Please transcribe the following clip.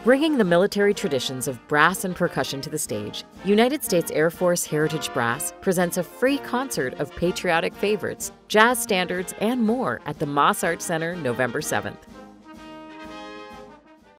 Bringing the military traditions of brass and percussion to the stage, United States Air Force Heritage Brass presents a free concert of patriotic favorites, jazz standards, and more at the Moss Arts Center November 7th.